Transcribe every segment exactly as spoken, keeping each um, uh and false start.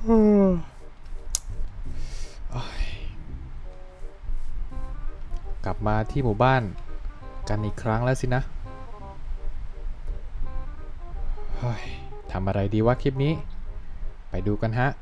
กลับมาที่หมู่บ้านกันอีกครั้งแล้วสินะทำอะไรดีวะคลิปนี้ไปดูกันฮะ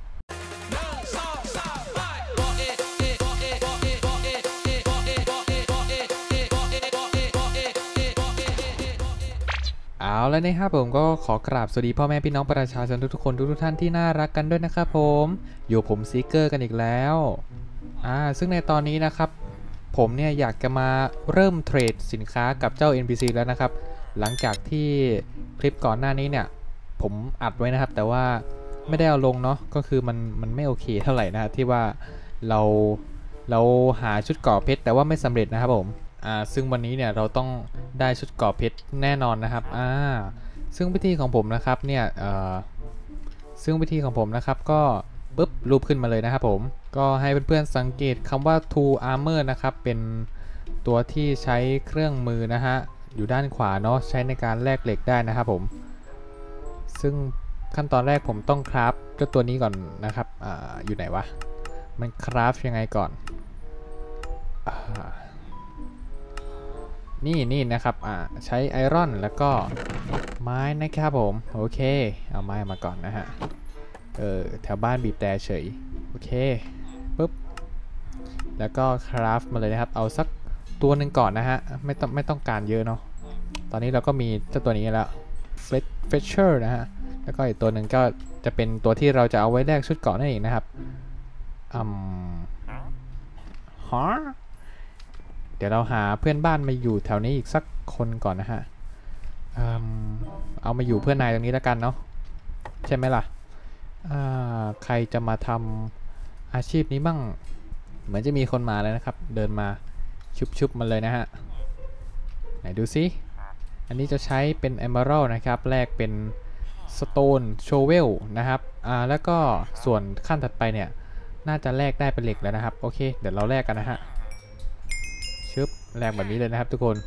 เอาแล้วนะครับผมก็ขอกราบสวัสดีพ่อแม่พี่น้องประชาชนทุกๆคนทุกๆท่านที่น่ารักกันด้วยนะครับผมอยู่ผมซีเกอร์กันอีกแล้วอ่าซึ่งในตอนนี้นะครับผมเนี่ยอยากจะมาเริ่มเทรดสินค้ากับเจ้า เอ็น พี ซี แล้วนะครับหลังจากที่คลิปก่อนหน้านี้เนี่ยผมอัดไว้นะครับแต่ว่าไม่ได้เอาลงเนาะก็คือมันมันไม่โอเคเท่าไหร่นะที่ว่าเราเราหาชุดก่อเพชรแต่ว่าไม่สำเร็จนะครับผมอ่าซึ่งวันนี้เนี่ยเราต้องได้ชุดก่อเพชรแน่นอนนะครับอ่าซึ่งวิธีของผมนะครับเนี่ยเอ่อซึ่งวิธีของผมนะครับก็ปุ๊บรูปขึ้นมาเลยนะครับผมก็ให้เพื่อนๆสังเกตคำว่า tool armor นะครับเป็นตัวที่ใช้เครื่องมือนะฮะอยู่ด้านขวาเนาะใช้ในการแลกเหล็กได้นะครับผมซึ่งขั้นตอนแรกผมต้องคราฟเจ้าตัวนี้ก่อนนะครับอ่าอยู่ไหนวะมันคราฟยังไงก่อนนี่นี่นะครับอ่าใช้ไอรอนแล้วก็ไม้นะครับผมโอเคเอาไม้มาก่อนนะฮะเออแถวบ้านบีบแต่เฉยโอเคปุ๊บแล้วก็คราฟมาเลยนะครับเอาสักตัวหนึ่งก่อนนะฮะไม่ต้องไม่ต้องการเยอะเนาะตอนนี้เราก็มีเจ้าตัวนี้แล้วเฟเฟชเชอร์นะฮะแล้วก็อีกตัวหนึ่งก็จะเป็นตัวที่เราจะเอาไว้แลกชุดเกราะนั่นเองนะครับอืมฮะเดี๋ยวเราหาเพื่อนบ้านมาอยู่แถวนี้อีกสักคนก่อนนะฮะเอามาอยู่เพื่อนนายตรงนี้แล้วกันเนาะใช่ไหมล่ะใครจะมาทำอาชีพนี้บ้างเหมือนจะมีคนมาเลยนะครับเดินมาชุบๆมาเลยนะฮะไหนดูซิอันนี้จะใช้เป็น Emerald นะครับแลกเป็น Stone Shovel นะครับอ่าแล้วก็ส่วนขั้นถัดไปเนี่ยน่าจะแลกได้เป็นเหล็กแล้วนะครับโอเคเดี๋ยวเราแลกกันนะฮะชึบแลกแบบนี้เลยนะครับทุกคน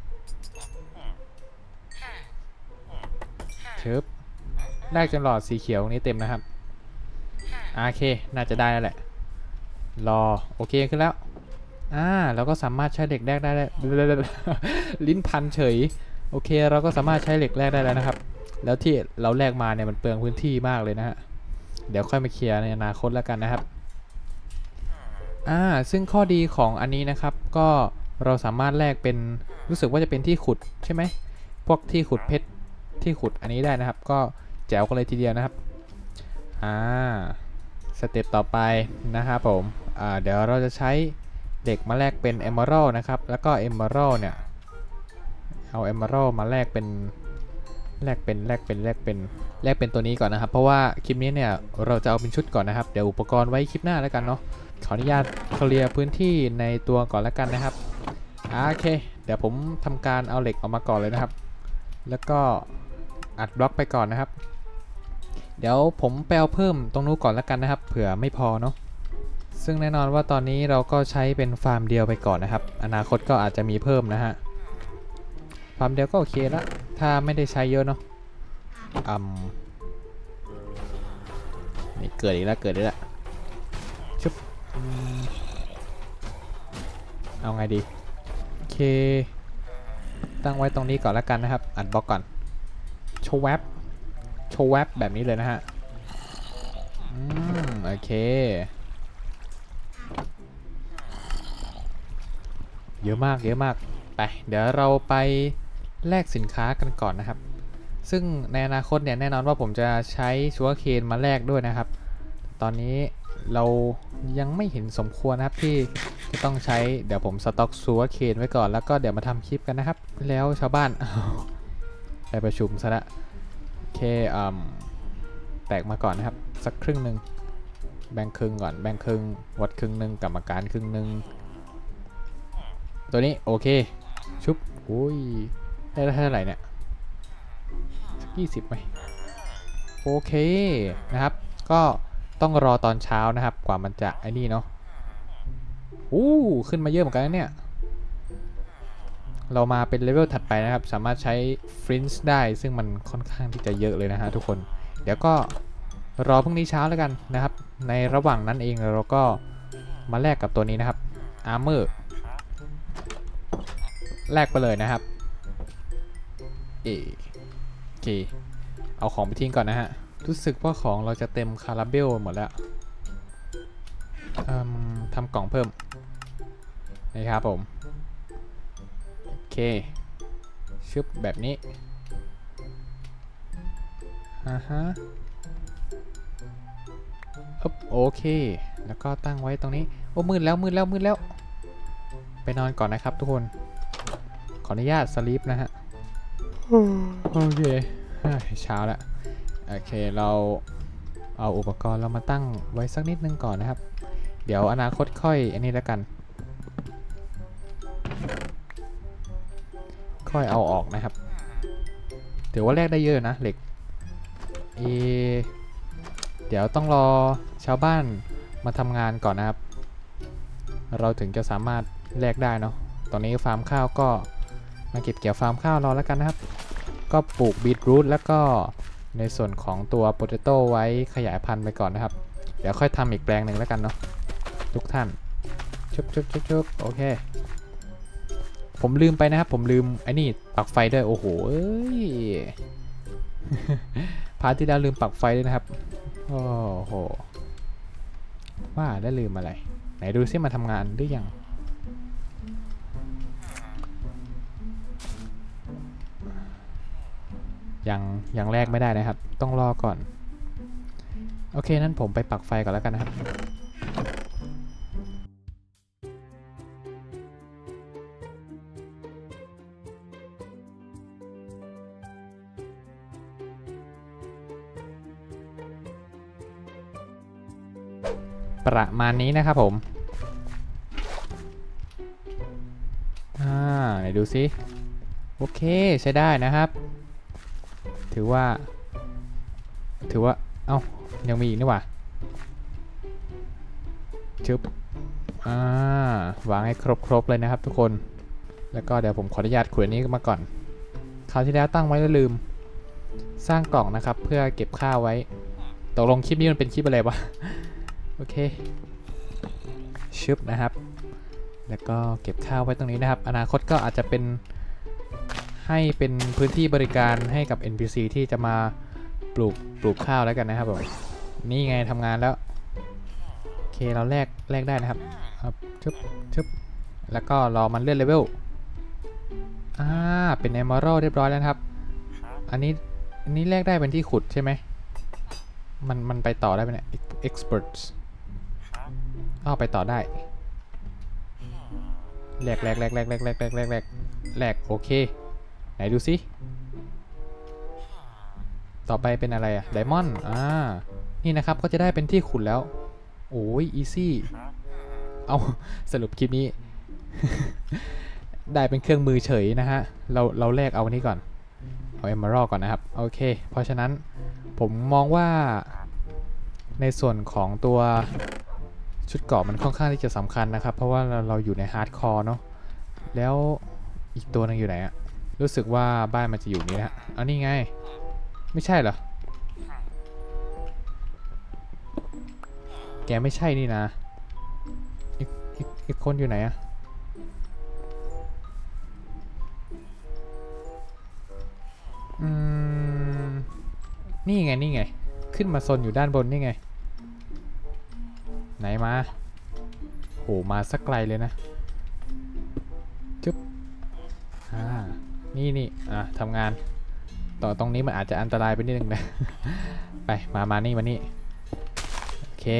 ชึบแลกจนหลอดสีเขียวนี้เต็มนะครับโอเคน่าจะได้แล้วแหละรอโอเคขึ้นแล้วอ่าเราก็สามารถใช้เหล็กแลกได้ลิ้นพันเฉยโอเคเราก็สามารถใช้เหล็กแลกได้แล้วนะครับแล้วที่เราแลกมาเนี่ยมันเปลืองพื้นที่มากเลยนะฮะเดี๋ยวค่อยมาเคลียร์ในอนาคตแล้วกันนะครับอ่าซึ่งข้อดีของอันนี้นะครับก็เราสามารถแลกเป็นรู้สึกว่าจะเป็นที่ขุดใช่ไหมพวกที่ขุดเพชรที่ขุดอันนี้ได้นะครับก็แจ๋วกันเลยทีเดียวนะครับอ่าสเต็ปต่อไปนะครับผมอ่าเดี๋ยวเราจะใช้เหล็กมาแลกเป็น Emerald นะครับแล้วก็ Emerald เนี่ยเอา Emerald มาแลกเป็นแลกเป็นแลกเป็นแลกเป็นแลกเป็นตัวนี้ก่อนนะครับเพราะว่าคลิปนี้เนี่ยเราจะเอาเป็นชุดก่อนนะครับเดี๋ยวอุปกรณ์ไว้คลิปหน้าแล้วกันเนาะขออนุญาตเคลียร์พื้นที่ในตัวก่อนแล้วกันนะครับโอเคเดี๋ยวผมทำการเอาเหล็กออกมาก่อนเลยนะครับแล้วก็อัดบล็อกไปก่อนนะครับเดี๋ยวผมไปเอาเพิ่มตรงนู้นก่อนแล้วกันนะครับเผื่อไม่พอเนาะซึ่งแน่นอนว่าตอนนี้เราก็ใช้เป็นฟาร์มเดียวไปก่อนนะครับอนาคตก็อาจจะมีเพิ่มนะฮะฟาร์มเดียวก็โอเคละถ้าไม่ได้ใช้เยอะเนาะอืมนี่เกิดอีกแล้วเกิดอีกแล้วชุบเอาไงดีโอเคตั้งไว้ตรงนี้ก่อนแล้วกันนะครับอัดบล็อกก่อนโชว์แวบโชว์แวบแบบนี้เลยนะฮะอืมโอเคเยอะมากเยอะมากไปเดี๋ยวเราไปแลกสินค้ากันก่อนนะครับซึ่งในอนาคตเนี่ยแน่นอนว่าผมจะใช้ชัวร์เคนมาแลกด้วยนะครับตอนนี้เรายังไม่เห็นสมควรนะครับที่จะต้องใช้เดี๋ยวผมสต็อกชัวร์เคนไว้ก่อนแล้วก็เดี๋ยวมาทำคลิปกันนะครับแล้วชาวบ้านไปประชุมซะละโอเคอืมแตกมาก่อนนะครับสักครึ่งหนึ่งแบ่งครึ่งก่อนแบ่งครึ่งวัดครึ่งหนึ่งกรรมการครึ่งหนึ่งตัวนี้โอเคชุบอุ้ยได้เท่าไหร่เนี่ยสักยี่สิบไหมโอเคนะครับก็ต้องรอตอนเช้านะครับกว่ามันจะไอ้นี่เนาะอู้ขึ้นมาเยอะเหมือนกันนะเนี่ยเรามาเป็นเลเวลถัดไปนะครับสามารถใช้ฟรินช์ได้ซึ่งมันค่อนข้างที่จะเยอะเลยนะฮะทุกคนเดี๋ยวก็รอพรุ่งนี้เช้าแล้วกันนะครับในระหว่างนั้นเองเราก็มาแลกกับตัวนี้นะครับอาร์เมอร์แลกไปเลยนะครับเอโอเคเอาของไปทิ้งก่อนนะฮะรู้สึกว่าของเราจะเต็มคาราเบลหมดแล้วทำกล่องเพิ่มนะครับผมโอเคชึบแบบนี้อ่าฮะโอเคแล้วก็ตั้งไว้ตรงนี้โอ้มืดแล้วมืดแล้วมืดแล้วไปนอนก่อนนะครับทุกคนขออนุญาตสลีปนะฮะโอเคเช้าแล้วโอเคเราเอาอุปกรณ์เรามาตั้งไว้สักนิดนึงก่อนนะครับเดี๋ยวอนาคตค่อยอันนี้แล้วกันค่อยเอาออกนะครับถือว่าแลกได้เยอะนะเหล็กเอเดี๋ยวต้องรอชาวบ้านมาทำงานก่อนนะครับเราถึงจะสามารถแลกได้เนาะตอนนี้ฟาร์มข้าวก็มาเก็บเกี่ยวฟาร์มข้าวรอแล้วกันนะครับก็ปลูกบีทรูทแล้วก็ในส่วนของตัวโปเตโต้ไว้ขยายพันธุ์ไปก่อนนะครับเดี๋ยวค่อยทำอีกแปลงหนึ่งแล้วกันเนาะทุกท่านชุบชุบชุบชุบโอเคผมลืมไปนะครับผมลืมไอ้นี่ปักไฟด้วยโอ้โหเอ้ย พาร์ทที่แล้วลืมปักไฟด้วยนะครับโอ้โหว่าได้ลืมอะไรไหนดูซิมาทำงานหรือยังยังยังแลกไม่ได้นะครับต้องรอก่อนโอเคนั้นผมไปปักไฟก่อนแล้วกันนะครับประมาณนี้นะครับผมอ่าไหนดูซิโอเคใช้ได้นะครับถือว่าถือว่าเอ้ายังมีอีกนี่หว่าชึบอ่าวางให้ครบๆเลยนะครับทุกคนแล้วก็เดี๋ยวผมขออนุญาตขุดอันนี้มาก่อนคราวที่แล้วตั้งไว้แล้วลืมสร้างกล่องนะครับเพื่อเก็บข้าวไว้ตกลงคลิปนี้มันเป็นคลิปอะไรวะโอเคชึบนะครับแล้วก็เก็บข้าวไว้ตรงนี้นะครับอนาคตก็อาจจะเป็นให้เป็นพื้นที่บริการให้กับ เอ็น พี ซี ที่จะมาปลูกปลูกข้าวแล้วกันนะครับผมนี่ไงทำงานแล้วโอเคเราแลกแลกได้นะครับครับชึบชึบแล้วก็รอมันเลื่อนเลเวลอ่าเป็น Emerald เรียบร้อยแล้วครับอันนี้อันนี้แลกได้เป็นที่ขุดใช่ไหมมันมันไปต่อได้ไหมเนี่ย Experts อ้าวไปต่อได้แลกแลกแลกแลกแลกแลกแลกแลกแลกแลกโอเคไหนดูสิต่อไปเป็นอะไรอะไดมอนด์อ่านี่นะครับก็จะได้เป็นที่ขุดแล้วโอ้ยอีซี่เอาสรุปคลิปนี้ ได้เป็นเครื่องมือเฉยนะฮะเราเราแลกเอาอันนี้ก่อนเอาเอมเมอรัลด์ก่อนนะครับโอเคเพราะฉะนั้นผมมองว่าในส่วนของตัวชุดเกราะมันค่อนข้างที่จะสำคัญนะครับเพราะว่าเราเราอยู่ในฮาร์ดคอร์เนาะแล้วอีกตัวนึงอยู่ไหนอะรู้สึกว่าบ้านมันจะอยู่นี้นะเอานี่ไงไม่ใช่เหรอแกไม่ใช่นี่นะอีกอีกอีกคนอยู่ไหนอะอืมนี่ไงนี่ไงขึ้นมาซนอยู่ด้านบนนี่ไงไหนมาโหมาสักไกลเลยนะจุ๊บอ่านี่นี่อ่ะทำงานต่อตรงนี้มันอาจจะอันตรายไปนิดนึงนะ ไปมามานี่มานี่โอเค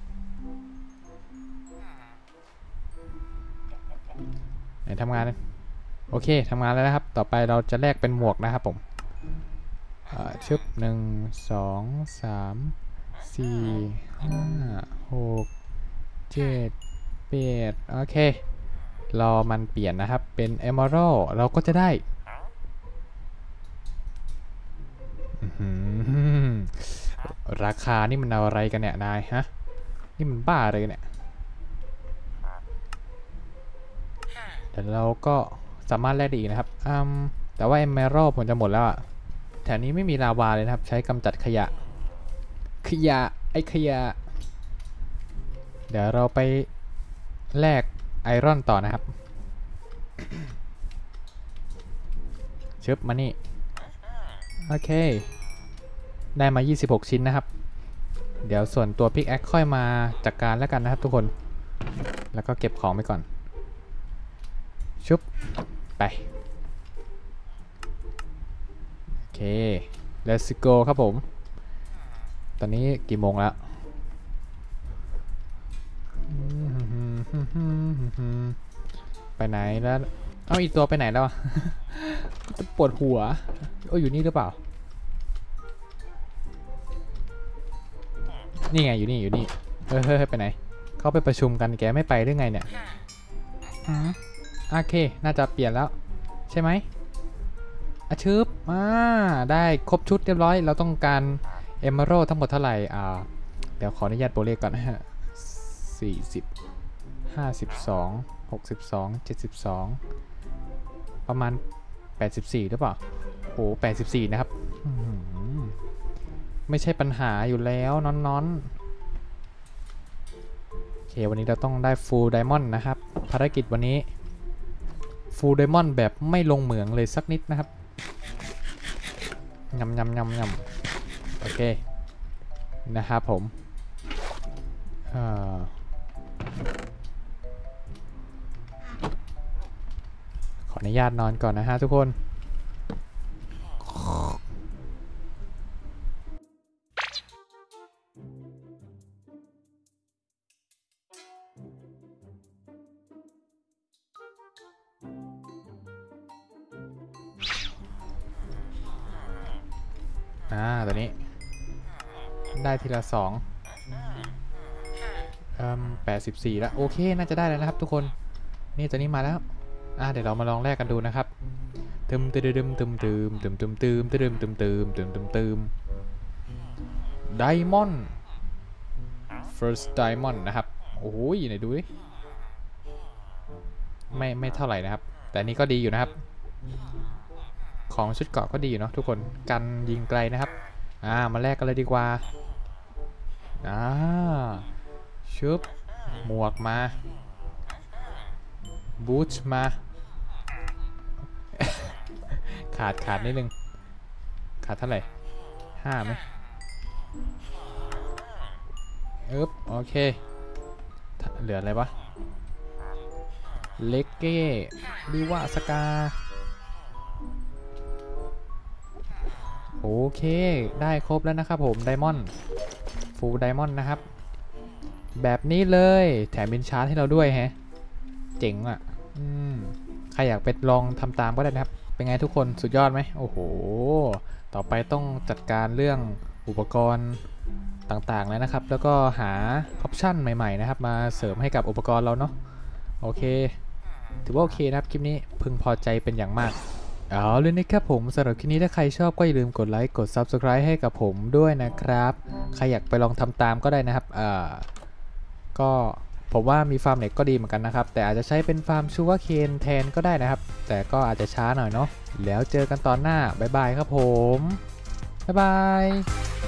ไหนทำงานโอเคทำงานแล้วนะครับต่อไปเราจะแลกเป็นหมวกนะครับผมชึบหนึ่งสองสามสี่ห้าหกเจ็ดแปดโอเครอมันเปลี่ยนนะครับเป็น Emerald เราก็จะได้ราคานี่มันอะไรกันเนี่ยนายฮะนี่มันบ้าเลยเนี่ยแต่เราก็สามารถแลกได้อีกนะครับอืมแต่ว่า Emerald ผมจะหมดแล้วอะแถวนี้ไม่มีลาวาเลยนะครับใช้กำจัดขยะขยะไอ้ขยะเดี๋ยวเราไปแลกไอรอนต่อนะครับชึบมานี่โอเคได้มายี่สิบหกชิ้นนะครับเดี๋ยวส่วนตัวพิกแอคค่อยมาจัดการแล้วกันนะครับทุกคนแล้วก็เก็บของไปก่อนชุบไปโอเค let's go ครับผมตอนนี้กี่โมงแล้วไปไหนแล้วเอาอีกตัวไปไหนแล้ว ปวดหัวโอ้อยู่นี่หรือเปล่านี่ไงอยู่นี่อยู่นี่เฮ้ยเฮ้ยไปไหนเขาไปประชุมกันแกไม่ไปหรือไงเนี่ยอืมโอเคน่าจะเปลี่ยนแล้วใช่ไหมอาชืบอ่าได้ครบชุดเรียบร้อยเราต้องการเอมเมอรัลทั้งหมดเท่าไหร่อ่าเดี๋ยวขออนุญาตโปรเลขก่อนนะฮะสี่สิบห้าสิบสองหกสิบสองเจ็ดสิบสองประมาณแปดสิบสี่หรือเปล่าโอ้แปดสิบสี่นะครับไม่ใช่ปัญหาอยู่แล้วนอนนอนโอเควันนี้เราต้องได้ฟูลไดมอนด์นะครับภารกิจวันนี้ฟูลไดมอนด์แบบไม่ลงเหมืองเลยสักนิดนะครับยำยำยำยำโอเคนะครับผมขออนุญาตนอนก่อนนะฮะทุกคนอ่าตัวนี้ได้ทีละสองเอ่อแปดสิบสี่แล้วโอเคน่าจะได้แล้วนะครับทุกคนนี่ตัวนี้มาแล้วอ่าเดี๋ยวเรามาลองแลกกันดูนะครับตึมตึมตึมตึมตึมตึมตึมตึมตึมตึมตึมตึมตึมตึมไดมอนด์ first diamond นะครับโอ้ยไหนดูดิไม่ไม่เท่าไหร่นะครับแต่นี่ก็ดีอยู่นะครับของชุดเกราะก็ดีอยู่เนาะทุกคนกันยิงไกลนะครับอ่ามาแลกกันเลยดีกว่าอ่าชุบหมวกมาบูทมา ขาดขาดนิดนึงขาดเท่าไหร่ห้าไหมอึ๊บโอเคเหลืออะไรวะเล็กเก้หรือว่าสกาโอเคได้ครบแล้วนะครับผมไดมอนด์ฟูลไดมอนด์นะครับแบบนี้เลยแถมบินชาร์จให้เราด้วยแฮะเจ๋งอ่ะอืมใครอยากไปลองทำตามก็ได้นะครับเป็นไงทุกคนสุดยอดไหมโอ้โหต่อไปต้องจัดการเรื่องอุปกรณ์ต่างๆแล้วนะครับแล้วก็หาออปชั่นใหม่ๆนะครับมาเสริมให้กับอุปกรณ์เราเนาะโอเคถือว่าโอเคนะครับคลิปนี้พึงพอใจเป็นอย่างมากเอาเลยนะครับผมสำหรับคลิปนี้ถ้าใครชอบก็อย่าลืมกดไลค์กด ซับสไครบ์ ให้กับผมด้วยนะครับใครอยากไปลองทำตามก็ได้นะครับอ่าก็ผมว่ามีฟาร์มเหล็กก็ดีเหมือนกันนะครับแต่อาจจะใช้เป็นฟาร์มชูการ์เคนแทนก็ได้นะครับแต่ก็อาจจะช้าหน่อยเนาะแล้วเจอกันตอนหน้าบ๊ายบายครับผมบ๊ายบาย